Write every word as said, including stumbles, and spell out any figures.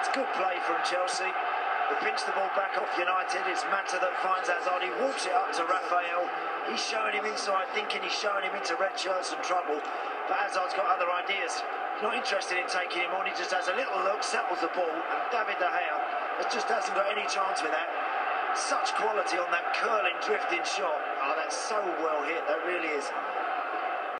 It's good play from Chelsea. They pinch the ball back off United. It's Mata that finds Hazard. He walks it up to Raphael. He's showing him inside, thinking he's showing him into red shirts and trouble. But Hazard's got other ideas. Not interested in taking him on. He just has a little look, settles the ball, and David De Gea just hasn't got any chance with that. Such quality on that curling, drifting shot. Oh, that's so well hit. That really is.